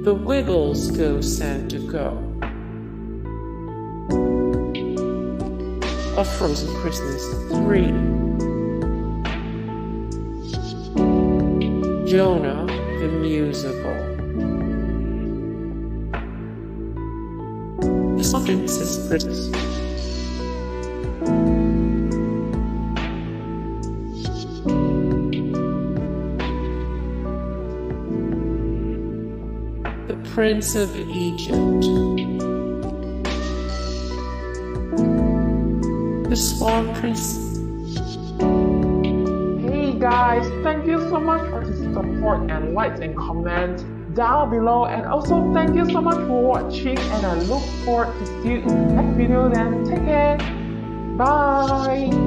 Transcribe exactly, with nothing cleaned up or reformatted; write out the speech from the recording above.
The Wiggles Go Santa Go. A Frozen Christmas three. Jonah the Musical. The Subject is Christmas. The Prince of Egypt. The Swan Princess. Hey guys, thank you so much for the support and likes and comments down below, and also thank you so much for watching, and I look forward to see you in the next video. Then take care, bye.